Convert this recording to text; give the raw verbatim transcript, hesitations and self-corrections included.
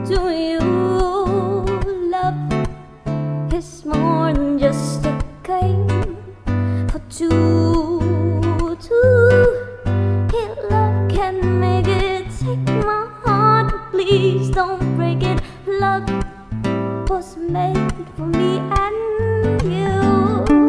to you. Love is more than just a game for two. Two hit love can make it. Take my heart, please don't break it. Love was made for me and you.